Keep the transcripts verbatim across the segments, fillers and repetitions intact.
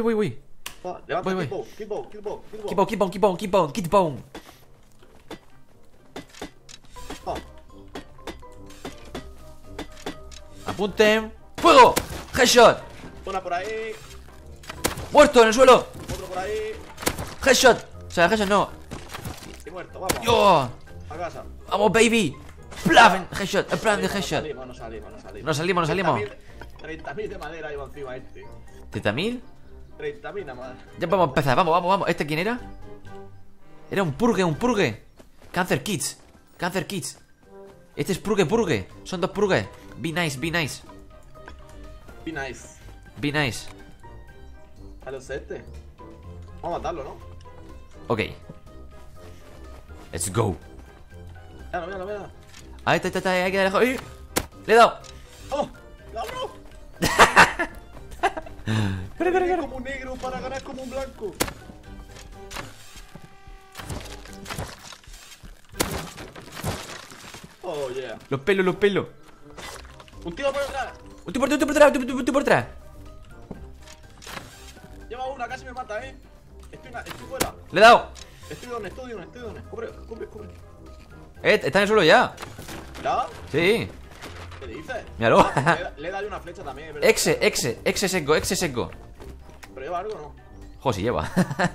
voy, voy, voy. Va, levanta, Voy, voy. keep on, keep on, keep on, keep on. Keep on, keep on, keep on, keep on, keep on. Va. Apunten. ¡Fuego! Headshot. Una por ahí, Muerto en el suelo. otro por ahí. Headshot. O sea, headshot no. Y muerto, vamos. Yo. A casa. Vamos, baby. Plan, headshot. En plan de headshot. Salimos, no salimos, no salimos. No salimos, no salimos. treinta mil de madera iba encima este. ¿treinta mil? treinta mil nada más. Ya vamos a empezar. Vamos, vamos, vamos. ¿Este quién era? Era un purgue, un purgue. Cancer Kids. Cancer Kids. Este es purgue, purgue. Son dos purgues. Be nice, be nice. Be nice. Be nice. A los este. Vamos a matarlo, ¿no? Ok. Let's go. Míralo, míralo, míralo. Ahí está, está, está. Hay que darle. ¡Ay! Le he dado. ¡Oh! ¡Cabrón! Corre, corre, corre. Como un negro para ganar como un blanco. Oh, yeah. Los pelos, los pelos. Un tío por detrás. Un tío por detrás, un tío por detrás, un tío- un tío por detrás. Lleva una, casi me mata, eh. Estoy, na- estoy fuera. Le he dado. Estoy donde, estoy donde, estoy donde. Cubre, cubre, cubre. Eh, está en el suelo ya. ¿Ya? Sí. ¿Qué dices? Míralo. Le, da- le he dado una flecha también, es verdad. Exe, exe, exe seco, exe seco. Pero lleva algo, ¿no? Jo, si lleva.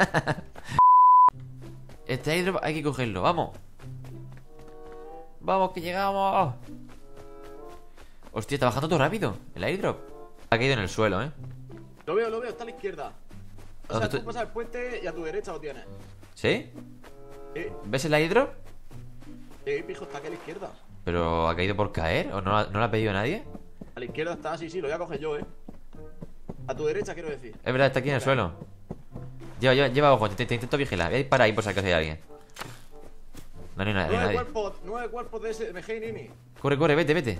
Este airdrop hay que cogerlo, vamos. Vamos, que llegamos. Hostia, está bajando todo rápido el airdrop. Ha caído en el suelo, eh. Lo veo, lo veo, está a la izquierda. O sea, ¿Dónde tú tú- pasas el puente y a tu derecha lo tienes. ¿Sí? Eh, ¿Ves el airdrop? eh, pijo, está aquí a la izquierda. ¿Pero ha caído por caer? ¿O no, la- no lo ha pedido nadie? A la izquierda está, sí, sí, lo voy a coger yo, eh. A tu derecha, quiero decir. Es verdad, está aquí en el suelo. Lleva, lleva, lleva ojo, te, te intento vigilar. Voy a disparar ahí por si acaso hay alguien. No, no hay nadie. no hay Nueve nadie. cuerpos, nueve cuerpos de S M G, Nini. Corre, corre, vete, vete.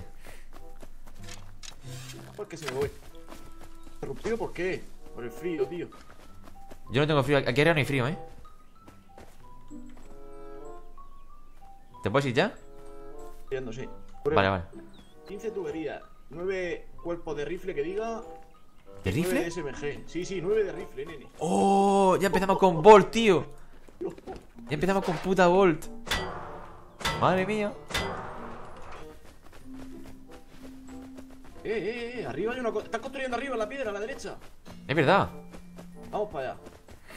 ¿Por qué se me voy? ¿Interrumpido por qué? Por el frío, tío. Yo no tengo frío. Aquí arriba no hay frío, eh. ¿Te puedes ir ya? Viendo, sí. Vale, vale. quince tuberías, nueve cuerpos de rifle que diga. ¿De nueve de rifle? S M G. Sí, sí, nueve de rifle, Nini. ¡Oh! Ya empezamos con Bolt, tío. Ya empezamos con puta Bolt. Madre mía. Eh, eh, eh, arriba hay una cosa. Están construyendo arriba en la piedra, a la derecha. Es verdad. Vamos para allá.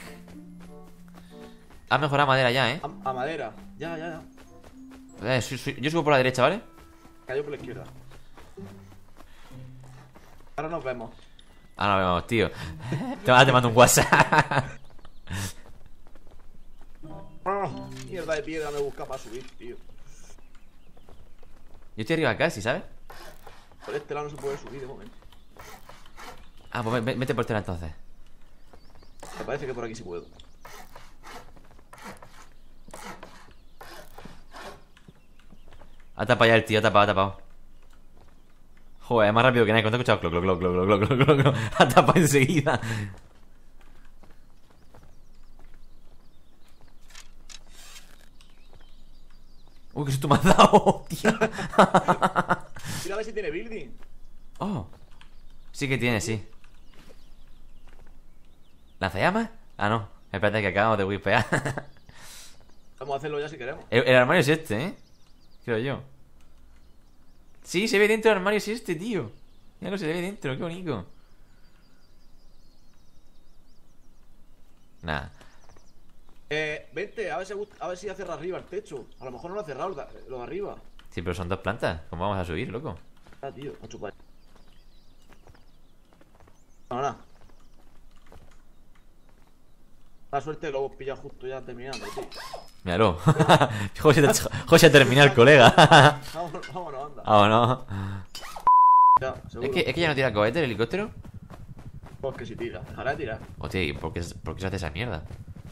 Ha mejorado madera ya, eh. A, a madera. Ya, ya, ya. Eh, soy- soy- Yo subo por la derecha, ¿vale? Cayó por la izquierda. Ahora nos vemos. Ah, no, vemos, tío. Te, ahora te mando un WhatsApp. Ah, mierda de piedra me busca para subir, tío. Yo estoy arriba casi, ¿sabes? Por este lado no se puede subir de momento. Ah, pues ve- vete por este lado entonces. Me parece que por aquí sí puedo. Ha tapado ya el tío, ha tapado, ha tapado. Joder, es más rápido que nadie. Cuando he escuchado cloc, cloc, cloc, cloc, cloc, cloc, cloc, cloc, ha tapado enseguida. Uy, que susto me has dado, tío. Mira a ver si tiene building. Oh, sí que tiene, sí. ¿Lanzallamas? Ah, no, espérate que acabamos de whipear. Vamos a hacerlo ya si queremos. el, el armario es este, ¿eh? Creo yo. Sí, se ve dentro del armario, es este, tío. Mira, se ve dentro, qué bonito. Nada. Eh, vente, a ver si, a ver si ha cerrado arriba el techo. A lo mejor no lo ha cerrado lo de, lo de arriba. Sí, pero son dos plantas. ¿Cómo vamos a subir, loco? Ah, tío, a chupar. No, nada. La suerte lo hemos pillado justo ya terminando, tío. Míralo. José, José ha terminado el colega. Vámonos, vámonos, anda. Vámonos. Ya, seguro. Es que, es que ya no tira cohete el helicóptero. Pues que si tira, dejará de tirar. Hostia, ¿y por qué, por qué se hace esa mierda?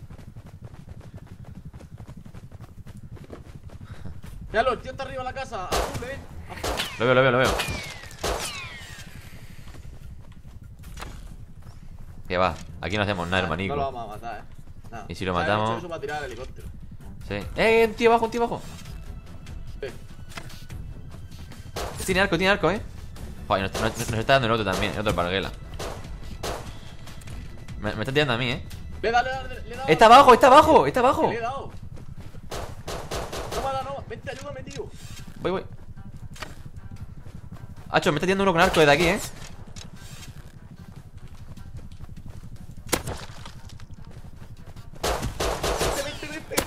Míralo, el tío está arriba de la casa. Azul, eh. Azul. Lo veo, lo veo, lo veo. Que va, aquí no hacemos nada, hermanico. No lo vamos a matar, eh. Nada. ¿Y si lo Se ha matamos? hecho eso para tirar el helicóptero. Sí. ¡Eh! Un tío abajo, un tío abajo. Eh. Tiene arco, tiene arco, eh. Joder, nos, nos- nos está dando el otro también, el otro parguela. Me, me está tirando a mí, eh. Le he dado, le he dado, le he dado. Está abajo, está abajo, está abajo. Le he dado. No me ha dado, no. Vente, ayúdame, tío. Voy, voy. Hacho, me está tirando uno con arco desde aquí, eh. Vente, vente, vente.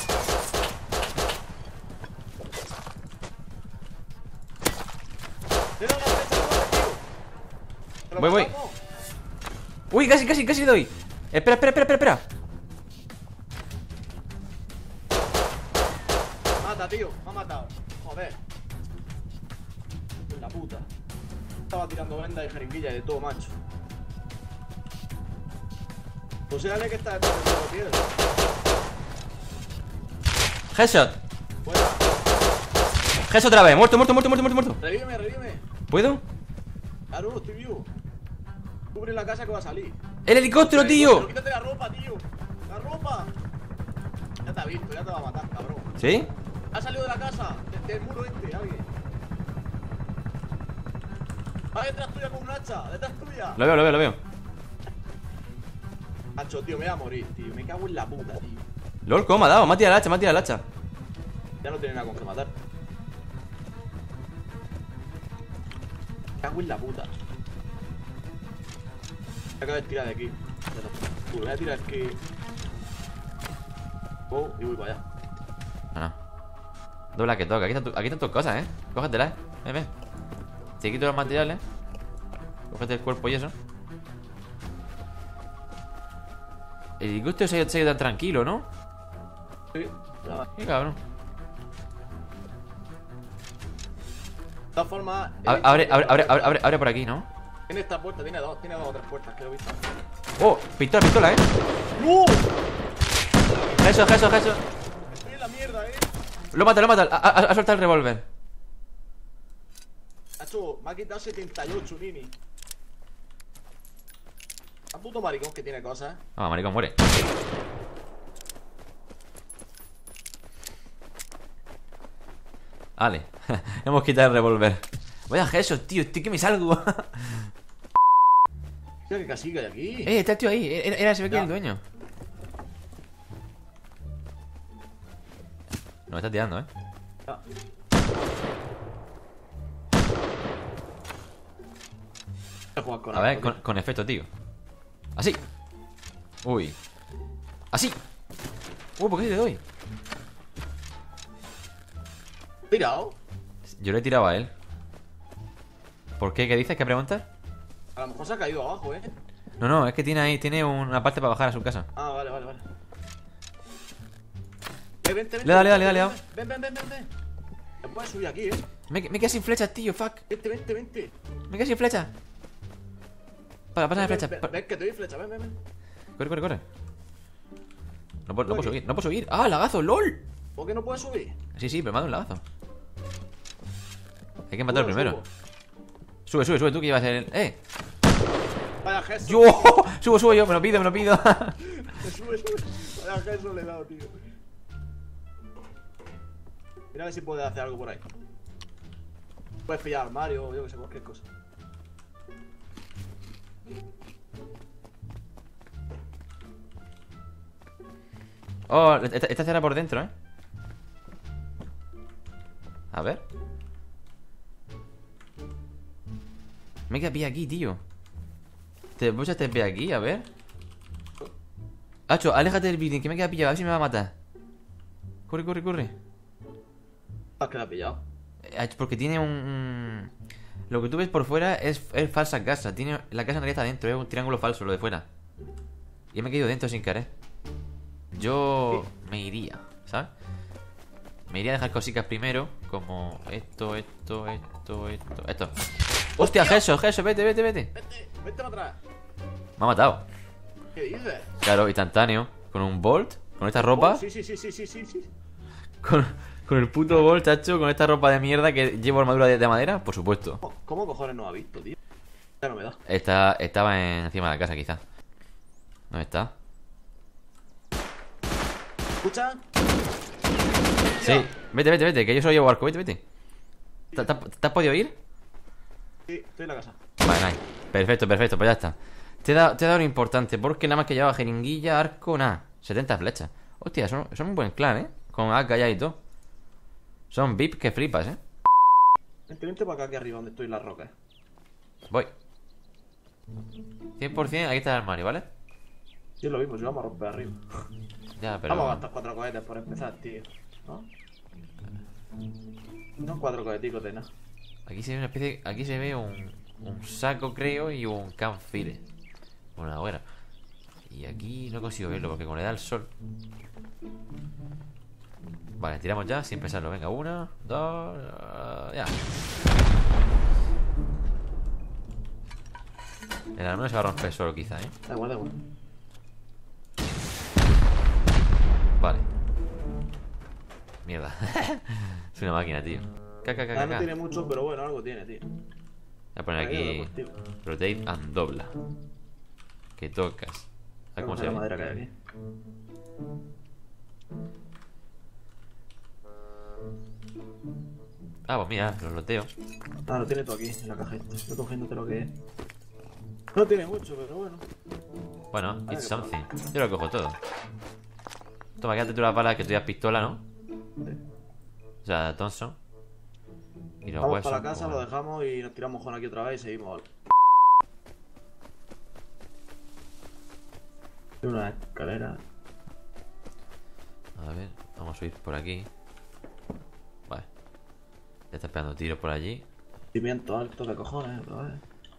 Le he dado la flecha, ayúdame, tío. ¿Te lo Voy, voy. matamos? Uy, casi, casi, casi doy. Espera, espera, espera, espera, espera. Mata, tío. Me ha matado. Joder. La puta. Estaba tirando venda y jeringuilla y de todo, macho. Pues dale que está detrás de todo, tío. Headshot. Fuera. Headshot otra vez. Muerto, muerto, muerto, muerto, muerto, muerto. Revíveme, revíveme. ¿Puedo? Claro, estoy vivo. Cubre la casa que va a salir. ¡El helicóptero, Pero tío! quítate la ropa, tío. La ropa. Ya te ha visto, ya te va a matar, cabrón. ¿Sí? Ha salido de la casa, desde el muro este, alguien. Va detrás tuya con un hacha, detrás tuya. Lo veo, lo veo, lo veo. Hacho, tío, me voy a morir, tío. Me cago en la puta, tío. LOL, ¿cómo me ha dado? Me ha tirado el hacha, me ha tirado el hacha. Ya no tiene nada con que matar. Me cago en la puta. Voy a tirar de aquí. Uy, voy a tirar aquí. Oh, y voy para allá. No, no. Dobla que toca. Aquí están, tu- aquí están tus cosas, eh. Cógetelas, eh. Ven, ven. Te quito los materiales. Cógete el cuerpo y eso. El helicóptero se ha se ha ido tan tranquilo, ¿no? Sí, ya va. Qué cabrón. De todas formas. Abre, abre, abre, abre, abre, abre, abre por aquí, ¿no? Tiene esta puerta, tiene dos, tiene dos o tres puertas, que lo he visto. Oh, pistola, pistola, eh. ¡No! Eso, eso, eso. Estoy en la mierda, eh. Lo mata, lo mata. Ha, ha- ha soltado el revólver. Hacho, me ha quitado setenta y ocho, Nini. A puto maricón que tiene cosas. Ah, maricón, muere. Vale. Hemos quitado el revólver. Vaya Jesús, tío. Estoy que me salgo. Mira qué casica hay aquí. Eh, está el tío ahí. Era, era se ve que Ya. era el dueño. No me está tirando, eh. Ya. Voy a jugar con A ver, algo, con, tío. con efecto, tío. Así. Uy. Así. Uy, ¿por qué le doy? Tirado. Yo le he tirado a él. ¿Por qué? ¿Qué dices? ¿Qué preguntas? A lo mejor se ha caído abajo, eh. No, no, es que tiene ahí, tiene una parte para bajar a su casa. Ah, vale, vale, vale. Eh, vente, vente. Le da, le da, vente, le da, le Ven, ven, ven, ven, ven. Te puedes subir aquí, eh. Me, me quedé sin flechas, tío, fuck. Vente, vente, vente. Me quedé sin flechas. Para, pásame Ven, flechas. ven, pa- ven, que te doy flecha, ven, ven, ven. Corre, corre, corre. No puedo, no puedo Oye. subir, no puedo subir. ¡Ah, lagazo, lol! ¿Por qué no puedes subir? Sí, sí, pero me ha dado un lagazo. Hay que matarlo Subo, primero. subo. Sube, sube, sube, tú que llevas el. ¡Eh! Vaya Jesús. ¡Yo! Subo, subo yo, me lo pido, me lo pido. Sube, sube. Vaya Jesús le he dado, tío. Mira a ver si puedes hacer algo por ahí. Puedes pillar armario, yo que sé, cualquier cosa. Oh, esta, esta cerrada por dentro, ¿eh? A ver. Me queda pie aquí, tío. Te voy a este pie aquí, a ver. Hacho, aléjate del building, que me queda pillado, a ver si me va a matar. Corre, corre, corre. Ah, que la has pillado. Eh, Hacho, porque tiene un, un- Lo que tú ves por fuera es, es falsa casa. Tiene... La casa en realidad está dentro, es un triángulo falso, lo de fuera. Y me he caído dentro sin querer. Yo me iría, ¿sabes? Me iría a dejar cositas primero. Como esto, esto, esto, esto, esto. ¡Hostia, Jesús, Jesús! Vete, vete, vete. Vete, vete para atrás. Me ha matado. ¿Qué dices? Claro, instantáneo. Con un bolt, con esta ropa. Oh, sí, sí, sí, sí, sí, sí, sí. Con, con el puto bolt, chacho. Con esta ropa de mierda que llevo armadura de, de madera, por supuesto. ¿Cómo, cómo cojones no ha visto, tío? Ya no me da. Esta, estaba en- encima de la casa, quizá. ¿Dónde está? ¿Escucha? Sí, vete, vete, vete, que yo solo llevo arco, vete, vete. ¿Te, te- te has podido ir? Sí, estoy en la casa. Vale, nice. Perfecto, perfecto, pues ya está. Te he dado, te he dado lo importante, porque nada más que llevaba jeringuilla, arco, nada. setenta flechas. Hostia, son, son un buen clan, ¿eh? Con A K ya y todo. Son V I P que flipas, ¿eh? Vente, vente para acá, aquí arriba, donde estoy en las rocas. Voy. cien por cien, aquí está el armario, ¿vale? Sí, es lo mismo, si vamos a romper arriba. Ya, pero... Vamos a gastar cuatro cohetes por empezar, tío. ¿No? No cuatro coheticos de nada. Aquí se ve una especie... Aquí se ve un... Un saco, creo, y un campfire. Una hoguera. Y aquí no consigo verlo porque como le da el sol. Vale, tiramos ya sin pensarlo. Venga, una, dos... Uh, ya. El armario se va a romper solo quizá, ¿eh? Da igual, da igual. Vale. Mierda. Es una máquina, tío. Caca, caca, Ah, no caca. tiene mucho, pero bueno, algo tiene, tío. Voy a poner aquí rotate and dobla. Que tocas. A ver cómo se la ve. madera que hay aquí. Ah, pues mira, lo loteo. Ah, lo tiene todo aquí, en la caja esta. Estoy cogiéndote lo que es. No tiene mucho, pero bueno. Bueno, Vale, it's que something. Yo lo cojo todo. Toma, quédate tú las balas que tú ya pistola, ¿no? Sí. O sea, Thompson. Y los Vamos huesos. para la casa, bueno. lo dejamos y nos tiramos con aquí otra vez y seguimos. Hay una escalera. A ver, vamos a subir por aquí. Vale. Ya está pegando tiros por allí. Cimiento alto de cojones, ¿vale?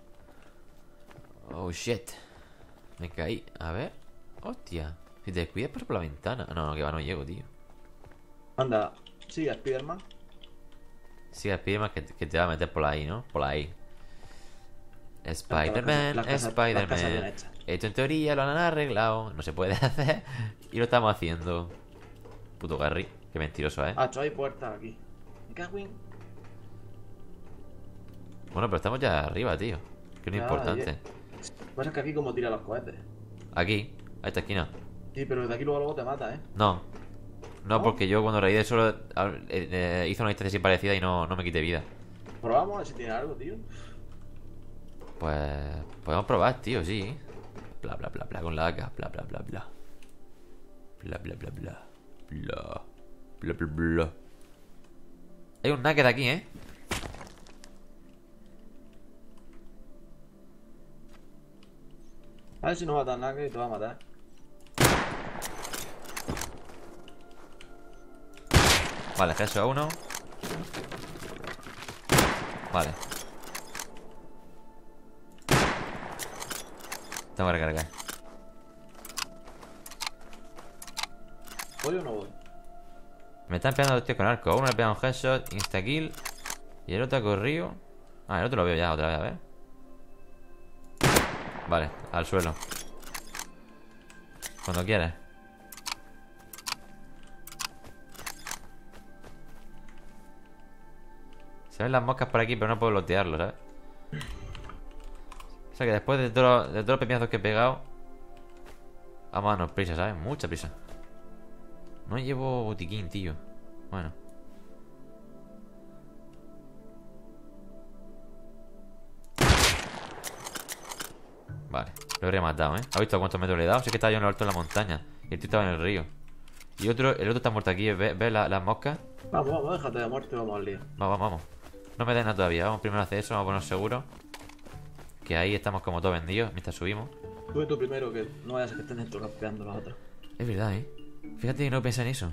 Oh shit. Me caí. A ver. Hostia. Si te descuidas, paso por la ventana. No, no, que va, no llego, tío. Anda, sí, a Spiderman. Sí, al pie más que, que te va a meter por ahí, ¿no? Por ahí. Spider-Man, Las casas- las casas bien Spider-Man. hechas. Esto en teoría lo han arreglado. No se puede hacer. Y lo estamos haciendo. Puto Garry. Qué mentiroso, ¿eh? Ah, hay puertas aquí. Me cago en... Bueno, pero estamos ya arriba, tío. Que es lo Ya, importante. ya. Pasa que aquí como tira los cohetes. Aquí, a esta esquina. Sí, pero de aquí luego, luego te mata, ¿eh? No. No, ¿No? porque yo cuando reí de eso eh, eh, hizo una distancia así parecida y no, no me quité vida. Probamos a ver si tiene algo, tío. Pues podemos probar, tío, sí. Bla, bla, bla, bla, con la A K. Bla, bla, bla, bla. Bla, bla, bla, bla. Bla, bla, bla, bla. Hay un naked aquí, ¿eh? A ver si no mata nada que te va a matar. Vale, gesso a uno. Vale. Tengo que recargar. ¿Voy o no voy? Me están pegando dos tíos con arco. A uno le pega un headshot, insta-kill. Y el otro ha corrido. Ah, el otro lo veo ya otra vez, a ver. Vale, al suelo. Cuando quieras. Se ven las moscas por aquí, pero no puedo lotearlo, ¿sabes? O sea que después de, todo, de todos los pepinazos que he pegado, vamos a darnos prisa, ¿sabes? Mucha prisa. No llevo botiquín, tío. Bueno. Vale, lo habría matado, ¿eh? ¿Has visto a cuántos metros le he dado? Si es que estaba yo en lo alto de la montaña. Y el tío estaba en el río. Y otro, el otro está muerto aquí, ¿ves, ¿ves la- las moscas? Vamos, vamos, déjate de muerte y vamos al lío. Vamos, vamos, vamos. No me den nada todavía. Vamos primero a hacer eso, vamos a ponernos seguros. Que ahí estamos como todos vendidos mientras subimos. Sube tú primero, que no vayas a que estén dentro campeando los otros. Es verdad, ¿eh? Fíjate que no pensé en eso.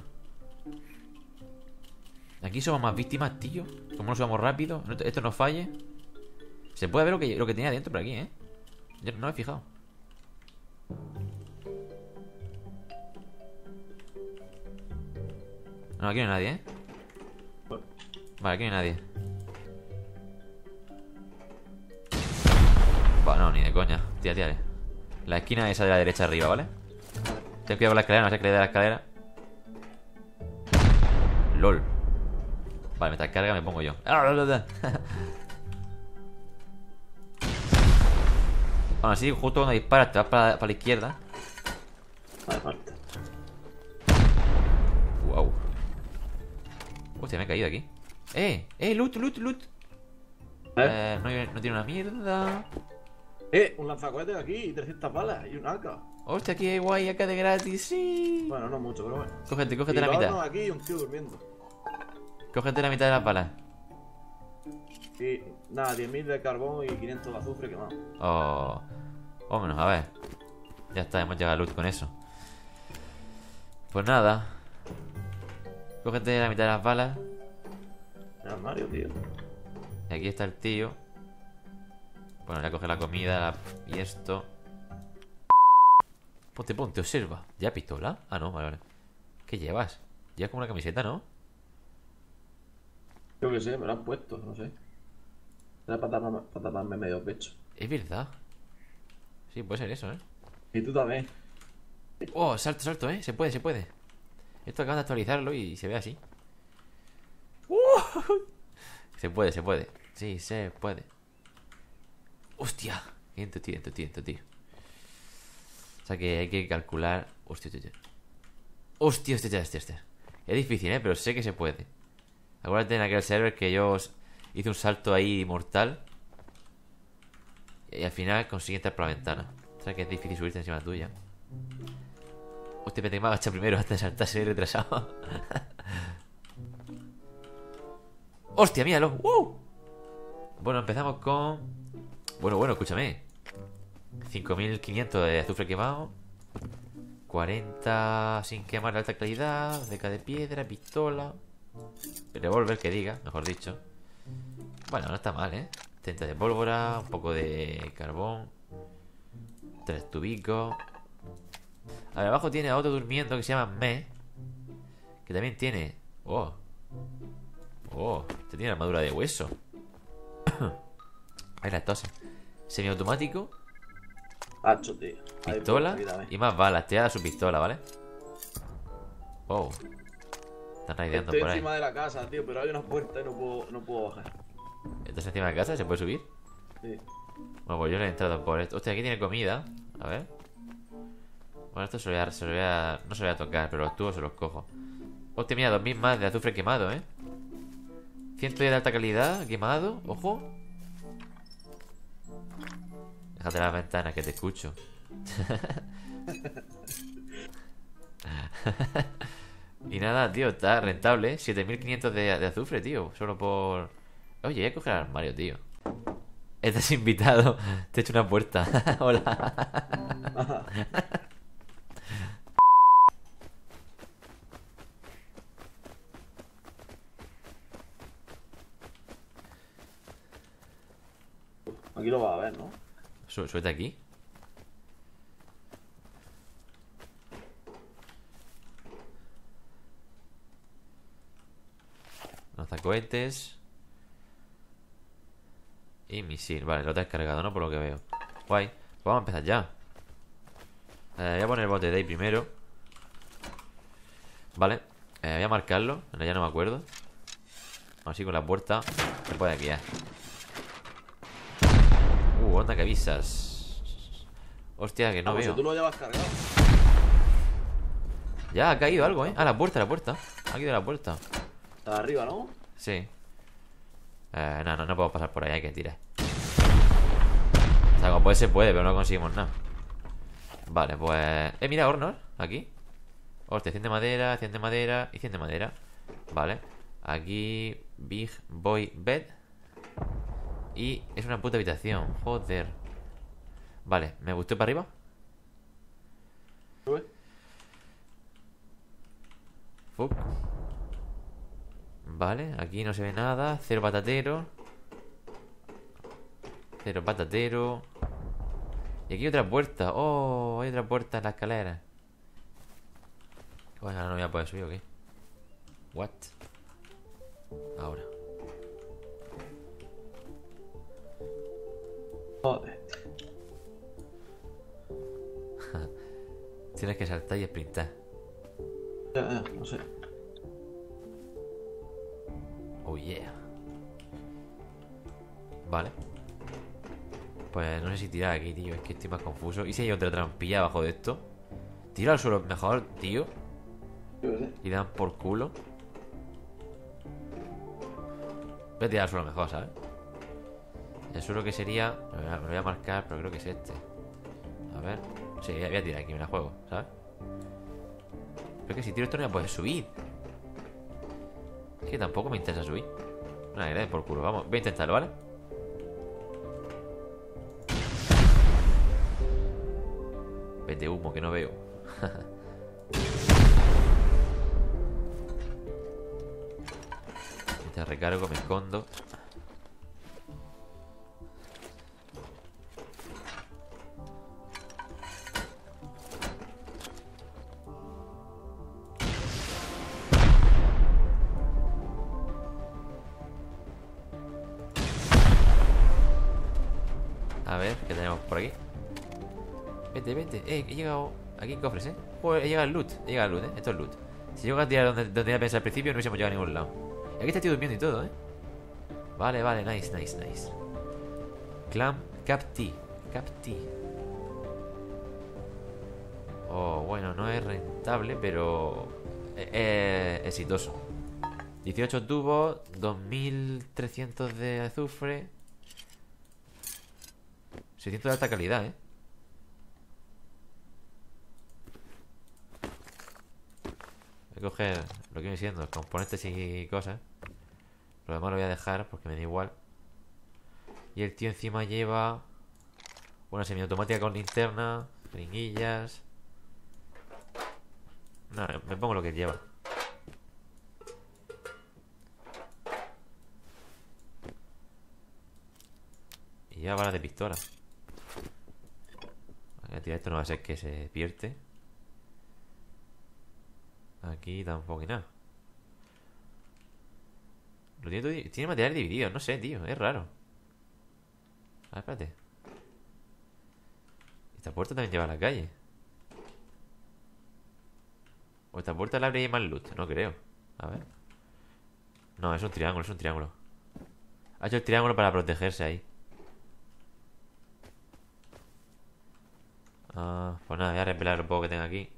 Aquí somos más víctimas, tío. Como no subamos rápido, no- esto no falle. Se puede ver lo que, lo que tenía dentro por aquí, ¿eh? Yo no me he fijado. No, aquí no hay nadie, ¿eh? Bueno, Vale, aquí no hay nadie. Bueno, no, ni de coña. Tía, tía. La esquina esa de la derecha arriba, ¿vale? Ten cuidado con la escalera, no sé qué le dé a la escalera. LOL. Vale, mientras carga me pongo yo. Aún así, justo cuando disparas te vas para, para la izquierda. vale, parte. Wow. Hostia, me he caído aquí. ¡Eh! ¡Eh! ¡Loot, loot, loot! ¿Eh? Eh, no, no tiene una mierda. Eh, un lanzacohetes aquí y trescientas balas y un A K. Hostia, aquí hay guay, acá de gratis, sí. Bueno, no mucho, pero bueno. Cógete, cógete Y la los mitad. hornos aquí y un tío durmiendo. Cógete la mitad de las balas. Y nada, diez mil de carbón y quinientos de azufre quemado. Oh. Vámonos, a ver. Ya está, hemos llegado a luz con eso. Pues nada. Cógete la mitad de las balas. El armario, tío. Y aquí está el tío. Bueno, ya coge la comida la- y esto. Ponte, ponte, observa. ¿Ya pistola? Ah, no, vale, vale. ¿Qué llevas? Llevas como una camiseta, ¿no? Yo qué sé, me lo han puesto, no sé. Era para taparme, para taparme medio pecho. Es verdad. Sí, puede ser eso, ¿eh? Y tú también. Oh, salto, salto, ¿eh? Se puede, se puede. Esto acaban de actualizarlo y se ve así. Se puede, se puede. Sí, se puede. Hostia. Tiento, tiento, tiento, tío. O sea que hay que calcular. Hostia, hostia, hostia. Hostia, hostia, hostia, hostia. Es difícil, ¿eh? Pero sé que se puede. Acuérdate en aquel server que yo os hice un salto ahí mortal. Y al final conseguí entrar por la ventana. O sea que es difícil subirte encima tuya. Hostia, me agacha primero hasta de saltar, soy retrasado. Hostia, míralo. ¡Uh! Bueno, empezamos con... Bueno, bueno, escúchame. cinco mil quinientos de azufre quemado. cuarenta sin quemar de alta calidad. Deca de piedra, pistola. Revólver, que diga, mejor dicho. Bueno, no está mal, ¿eh? treinta de pólvora, un poco de carbón. Tres tubicos. A ver, abajo tiene a otro durmiendo que se llama Me. Que también tiene... Oh. Oh, este tiene armadura de hueso. Ahí la tose. Semiautomático. Hacho, tío. Ahí, Pistola aquí también. y más balas. Te da su pistola, ¿vale? Oh. Están raideando Estoy por ahí. encima de la casa, tío, pero hay una puerta y no puedo, no puedo bajar. ¿Estás encima de casa? ¿Se puede subir? Sí. Bueno, pues yo le he entrado por esto. Hostia, aquí tiene comida. A ver. Bueno, esto se lo voy a, se lo voy a- no se lo voy a tocar, pero los tubos se los cojo. Hostia, mira, dos mil más de azufre quemado, ¿eh? ciento diez de alta calidad, quemado. Ojo. Déjate las ventanas que te escucho. Y nada, tío, está rentable, ¿eh? siete mil quinientos de, de azufre, tío. Solo por... Oye, voy a coger el armario, tío. Estás invitado. Te he hecho una puerta. Hola. Aquí lo vas a ver, ¿no? Su- Suelta aquí. Lanzacohetes. Y misil. Vale, lo te has cargado, ¿no? Por lo que veo. Guay. Pues vamos a empezar ya. Eh, voy a poner el bote de ahí primero. Vale. Eh, voy a marcarlo. Ya no me acuerdo. Así con la puerta. Se puede guiar. Uh, onda que avisas. Hostia, que no Ah, pues veo. si tú lo llevas cargado. Ya ha caído algo, ¿eh? Ah, la puerta, la puerta. Ha caído la puerta. Está arriba, ¿no? Sí. Eh, no, no, no puedo pasar por ahí, hay que tirar. O sea, como puede se puede, pero no conseguimos nada. Vale, pues... Eh, mira, hornos, aquí. Hostia, cien de madera, cien de madera y cien de madera. Vale. Aquí, Big Boy Bed. Y es una puta habitación, joder. Vale, ¿me gustó para arriba? Sube. Fuck. Vale, aquí no se ve nada. Cero patatero. Cero patatero. Y aquí otra puerta. Oh, hay otra puerta en la escalera. Bueno, ahora no voy a poder subir, ¿o qué? What? Ahora. Joder. Tienes que saltar y sprintar. Ya, ya, no sé. Oh yeah. Vale. Pues no sé si tirar aquí, tío. Es que estoy más confuso. ¿Y si hay otra trampilla abajo de esto? Tira al suelo mejor, tío. Yo qué sé. Y dan por culo. Voy a tirar al suelo mejor, ¿sabes? El suelo que sería... Me lo voy a, me lo voy a marcar, pero creo que es este. A ver. Sí, voy a tirar aquí, me la juego, ¿sabes? Pero que si tiro esto no voy a poder subir. Es que tampoco me interesa subir. Una que le den por culo, vamos, voy a intentarlo, ¿vale? Vete humo, que no veo. Te recargo, me escondo. A ver, ¿qué tenemos por aquí? Vete, vete, eh, he llegado. Aquí hay cofres, eh. Joder, he llegado al loot, he llegado al loot, eh. Esto es loot. Si llego a tirar donde, donde tenía pensado al principio, no hubiésemos llegado a ningún lado. Y aquí está el tío durmiendo y todo, eh. Vale, vale, nice, nice, nice. Clam Cap T. Cap T. Oh, bueno, no es rentable, pero es, es exitoso. dieciocho tubos, dos mil trescientos de azufre, seiscientos de alta calidad, eh. Voy a coger lo que viene siendo componentes y cosas. Lo demás lo voy a dejar porque me da igual. Y el tío encima lleva una semiautomática con linterna, jeringuillas. No, me pongo lo que lleva. Y ya balas de pistola. Voy a tirar esto, no va a ser que se despierte. Aquí tampoco hay nada. Lo tiene, todo, tiene material dividido, no sé, tío, es raro. A ver, espérate. Esta puerta también lleva a la calle. O esta puerta la abre y hay más loot, no creo. A ver. No, es un triángulo, es un triángulo. Ha hecho el triángulo para protegerse ahí. Ah, pues nada, voy a repelar lo poco que tenga aquí.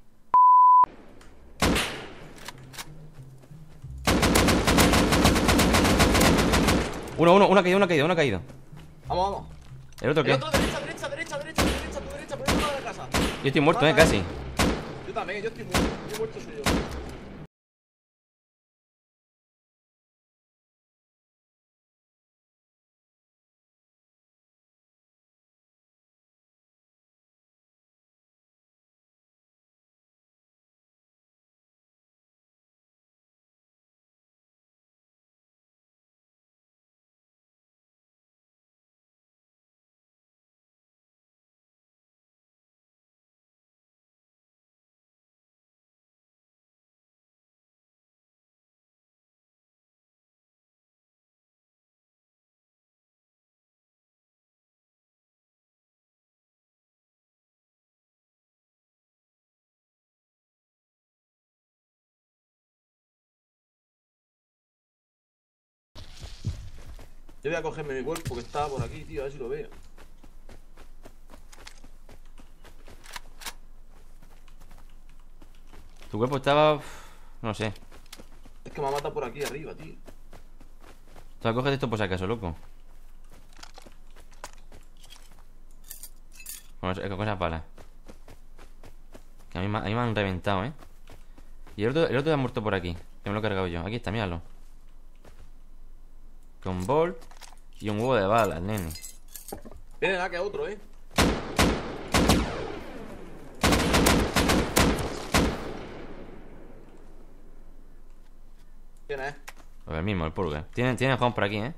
Uno, uno, uno ha caído, uno ha caído, uno ha caído. Vamos, vamos. ¿El otro El qué? otro, derecha, derecha, derecha, derecha, derecha, tu derecha, por el otro lado de la casa. Yo estoy muerto, eh, Mata. casi. Yo también, yo estoy muerto. Yo muerto soy yo. Yo voy a cogerme mi cuerpo que está por aquí, tío, a ver si lo veo. Tu cuerpo estaba... uf, no sé. Es que me ha matado por aquí arriba, tío. Tú coges esto por si acaso, loco. Con, con esas balas. Que a mí, me- a mí me han reventado, eh. Y el otro, el otro ha muerto por aquí. Que me lo he cargado yo. Aquí está, míralo. Con Bolt y un huevo de balas, nene. Viene nada que otro, eh. ¿Quién es? Pues el mismo, el pulga. Tienen, tienen Juan por aquí, eh.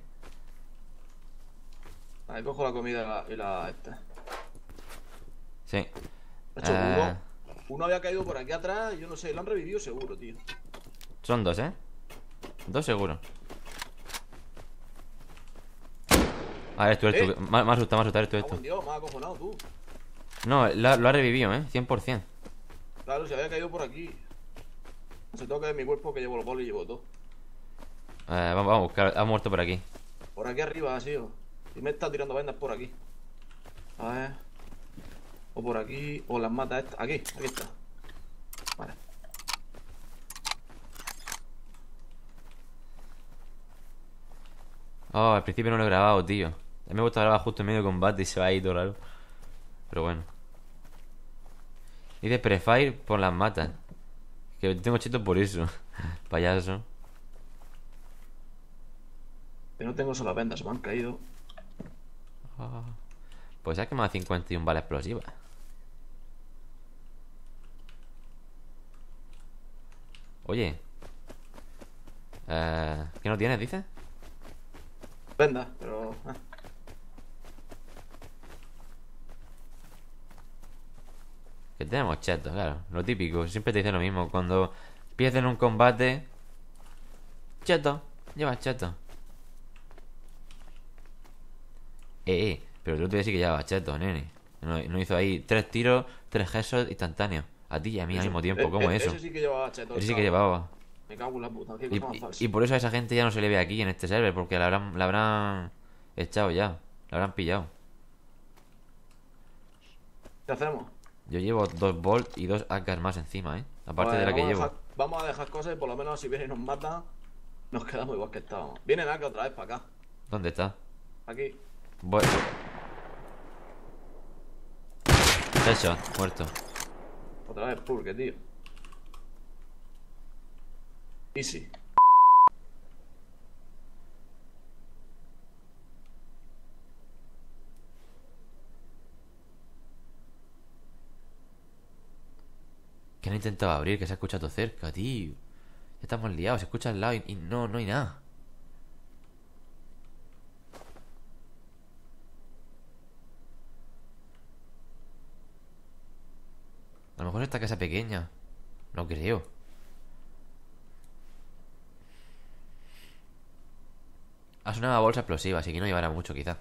Vale, cojo la comida y la, y la esta. Sí. De hecho, Eh, uno, uno había caído por aquí atrás y yo no sé, lo han revivido seguro, tío. Son dos, eh. Dos seguro. Ah, eres tú, eres ¿Eh? tú. Me, me ha asustado, me ha asustado, eres tú, eres Cago en tú. Dios, me ha acojonado tú. No, lo, lo ha revivido, eh. cien por cien. Claro, se había caído por aquí. Se toca de mi cuerpo que llevo los bolos y llevo todo. Eh, vamos, vamos a buscar. Ha muerto por aquí. Por aquí arriba ha sido. Y me está tirando vendas por aquí. A ver. O por aquí. O las mata estas. Aquí, aquí está. Vale. Oh, al principio no lo he grabado, tío. A mí me gusta grabar justo en medio de combate y se va ahí todo raro. Pero bueno. Dice prefire por las matas. Que tengo cheto por eso. Payaso. Que no tengo solo vendas, se me han caído. Oh. Pues ha quemado cincuenta y una balas explosivas. Oye. Eh, ¿Qué no tienes, dices? Vendas, pero... eh. Que tenemos chetos, claro. Lo típico, siempre te dicen lo mismo. Cuando pierden un combate, cheto, llevas cheto. Eh, eh, pero tú te sí que llevas cheto, nene. No, no hizo ahí tres tiros, tres gestos instantáneos. A ti y a mí al Eso- mismo tiempo, eh, ¿cómo eh, es eso? Ese sí que llevaba cheto. Ese sí que cabrón. llevaba. Me cago en la puta, qué Y, cosa más y- falsa. y por eso a esa gente ya no se le ve aquí en este server, porque la habrán, la habrán echado ya. La habrán pillado. ¿Qué hacemos? Yo llevo dos Bolt y dos A Ks más encima, ¿eh? Aparte Pues de la que vamos a llevo. dejar- vamos a dejar cosas y por lo menos si vienen y nos matan, nos quedamos igual que estábamos. Vienen acá otra vez para acá. ¿Dónde está? Aquí. Voy. Headshot, muerto. Otra vez purge, tío. Easy. Que han intentado abrir, que se ha escuchado cerca, tío. Ya estamos liados, se escucha al lado y, y no, no hay nada. A lo mejor esta casa pequeña. No creo. Ha sonado una bolsa explosiva, así que no llevará mucho quizá.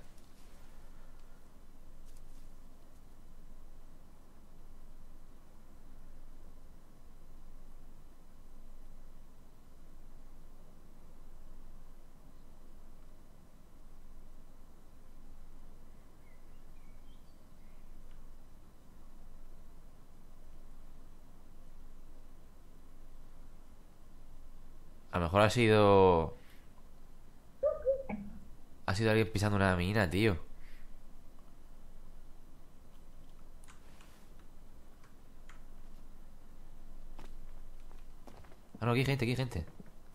A lo mejor ha sido... Ha sido alguien pisando una mina, tío. Ah, no, aquí hay gente, aquí hay gente.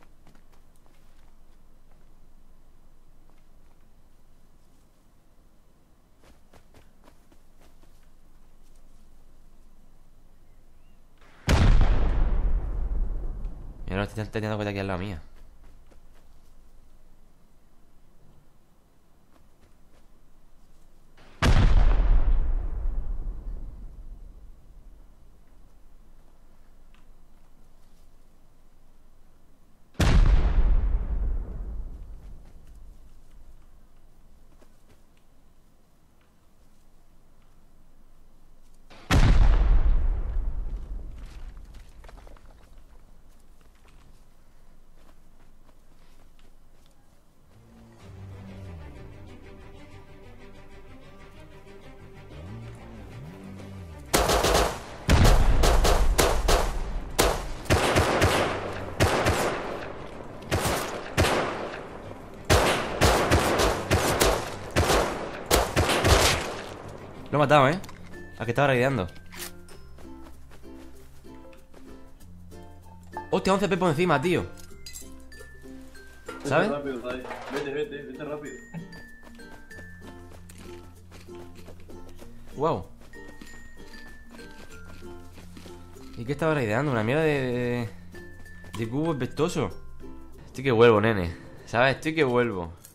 Mira, lo estoy teniendo cuenta aquí al lado mía. Lo he matado, ¿eh? Al que estaba raideando. Hostia, once P por encima, tío. ¿Sabes? Vete rápido, Ray. Vete, vete, vete rápido. Wow. ¿Y qué estaba raideando? Una mierda de... De, de cubo espestoso. Estoy que vuelvo, nene. ¿Sabes? Estoy que vuelvo.